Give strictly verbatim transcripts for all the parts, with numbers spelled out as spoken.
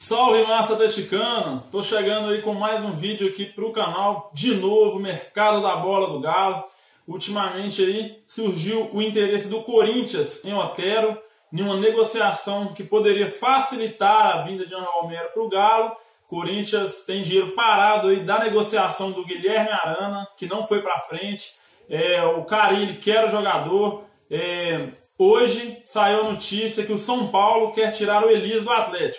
Salve, massa atleticana! Tô chegando aí com mais um vídeo aqui pro canal. De novo, mercado da bola do Galo. Ultimamente aí surgiu o interesse do Corinthians em Otero, em uma negociação que poderia facilitar a vinda de Jean Romero pro Galo. Corinthians tem dinheiro parado aí da negociação do Guilherme Arana, que não foi para frente. É, o Carille quer o jogador. É, hoje saiu a notícia que o São Paulo quer tirar o Elias do Atlético.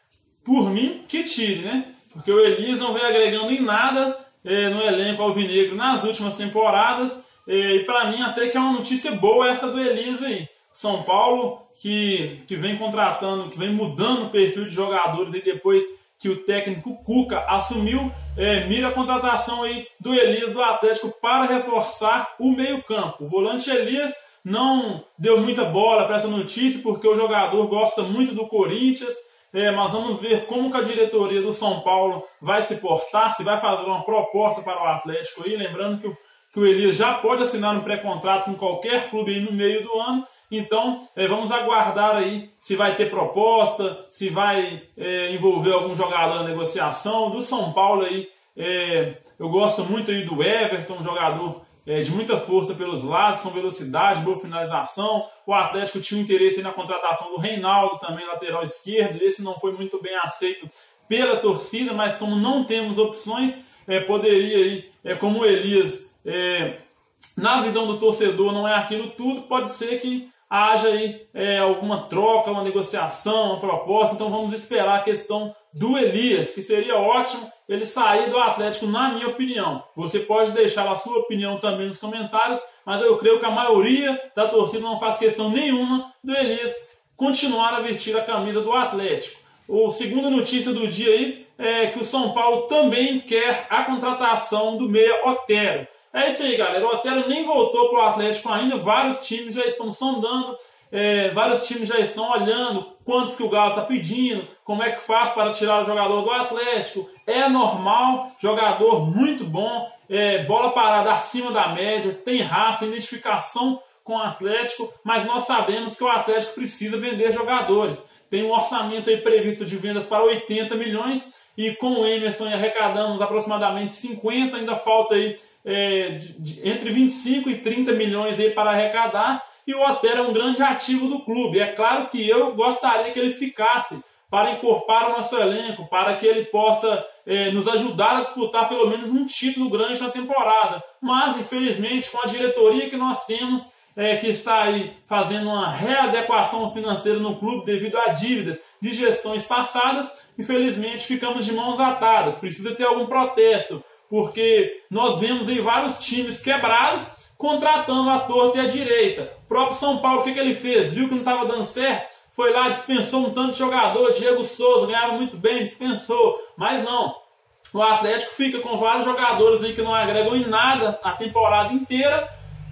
Por mim, que tire, né? Porque o Elias não vem agregando em nada é, no elenco alvinegro nas últimas temporadas. É, e para mim até que é uma notícia boa essa do Elias aí. São Paulo que, que vem contratando, que vem mudando o perfil de jogadores e depois que o técnico Cuca assumiu, é, mira a contratação aí do Elias do Atlético para reforçar o meio-campo. O volante Elias não deu muita bola para essa notícia porque o jogador gosta muito do Corinthians. É, mas vamos ver como que a diretoria do São Paulo vai se portar, se vai fazer uma proposta para o Atlético aí. Lembrando que o, que o Elias já pode assinar um pré-contrato com qualquer clube aí no meio do ano. Então, é, vamos aguardar aí se vai ter proposta, se vai é, envolver algum jogador na negociação. Do São Paulo aí, é, eu gosto muito aí do Everton, um jogador é, de muita força pelos lados, com velocidade, boa finalização. O Atlético tinha interesse aí na contratação do Reinaldo, também lateral esquerdo. Esse não foi muito bem aceito pela torcida, mas como não temos opções, é, poderia aí, é, como o Elias, é, na visão do torcedor, não é aquilo tudo, pode ser que haja aí é, alguma troca, uma negociação, uma proposta. Então vamos esperar a questão do Elias, que seria ótimo ele sair do Atlético, na minha opinião. Você pode deixar a sua opinião também nos comentários, mas eu creio que a maioria da torcida não faz questão nenhuma do Elias continuar a vestir a camisa do Atlético. A segunda notícia do dia aí é que o São Paulo também quer a contratação do meia Otero. É isso aí, galera. O Otero nem voltou para o Atlético ainda. Vários times já estão sondando, é, vários times já estão olhando quantos que o Galo está pedindo, como é que faz para tirar o jogador do Atlético. É normal, jogador muito bom, é, bola parada acima da média, tem raça, identificação com o Atlético, mas nós sabemos que o Atlético precisa vender jogadores. Tem um orçamento aí previsto de vendas para oitenta milhões e com o Emerson arrecadamos aproximadamente cinquenta, ainda falta aí é, de, de, entre vinte e cinco e trinta milhões aí para arrecadar. E o Otero é um grande ativo do clube. É claro que eu gostaria que ele ficasse para encorpar o nosso elenco, para que ele possa é, nos ajudar a disputar pelo menos um título grande na temporada. Mas, infelizmente, com a diretoria que nós temos, é, que está aí fazendo uma readequação financeira no clube devido a dívidas de gestões passadas, infelizmente ficamos de mãos atadas. Precisa ter algum protesto, porque nós vemos em vários times quebrados contratando a torta e a direita. O próprio São Paulo, o que, que ele fez? Viu que não estava dando certo? Foi lá, dispensou um tanto de jogador. Diego Souza ganhava muito bem, dispensou. Mas não. O Atlético fica com vários jogadores aí que não agregam em nada a temporada inteira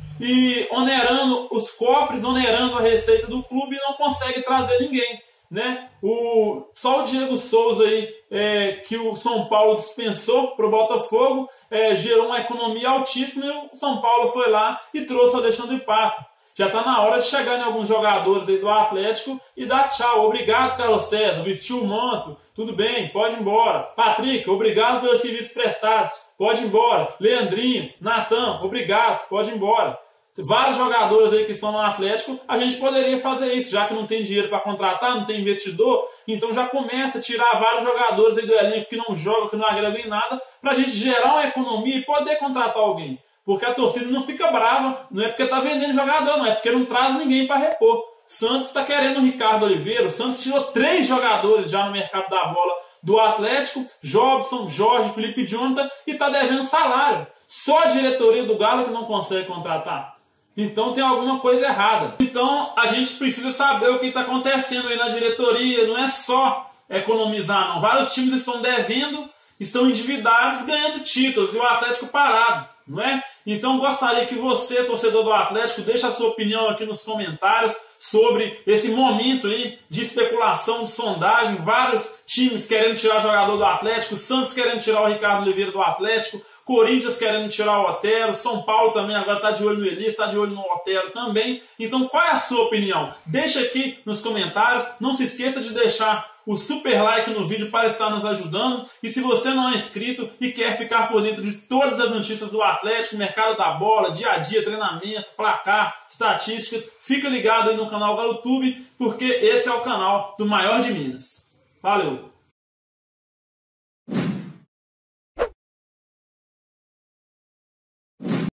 e onerando os cofres, onerando a receita do clube e não consegue trazer ninguém, né? O, só o Diego Souza aí, é, que o São Paulo dispensou para o Botafogo, é, gerou uma economia altíssima e o São Paulo foi lá e trouxe o Alexandre Pato. Já está na hora de chegar em alguns jogadores aí do Atlético e dar tchau. Obrigado, Carlos César, vestiu o manto, tudo bem, pode ir embora. Patrick, obrigado pelos serviços prestados, pode ir embora. Leandrinho, Natan, obrigado, pode ir embora. Vários jogadores aí que estão no Atlético, a gente poderia fazer isso, já que não tem dinheiro para contratar, não tem investidor, então já começa a tirar vários jogadores aí do elenco que não jogam, que não agregam em nada, para a gente gerar uma economia e poder contratar alguém. Porque a torcida não fica brava, não é porque está vendendo jogador, não é porque não traz ninguém para repor. Santos está querendo o Ricardo Oliveira, o Santos tirou três jogadores já no mercado da bola do Atlético, Jobson, Jorge, Felipe Jonathan, e está devendo salário. Só a diretoria do Galo que não consegue contratar. Então tem alguma coisa errada. Então a gente precisa saber o que está acontecendo aí na diretoria. Não é só economizar, não. Vários times estão devendo, estão endividados, ganhando títulos e o Atlético parado, não é? Então gostaria que você, torcedor do Atlético, deixe a sua opinião aqui nos comentários sobre esse momento aí de especulação, de sondagem. Vários times querendo tirar jogador do Atlético, Santos querendo tirar o Ricardo Oliveira do Atlético, Corinthians querendo tirar o Otero, São Paulo também agora está de olho no Elias, está de olho no Otero também. Então qual é a sua opinião? Deixa aqui nos comentários, não se esqueça de deixar o super like no vídeo para estar nos ajudando. E se você não é inscrito e quer ficar por dentro de todas as notícias do Atlético, mercado da bola, dia a dia, treinamento, placar, estatísticas, fica ligado aí no canal GaloTube, porque esse é o canal do maior de Minas. Valeu!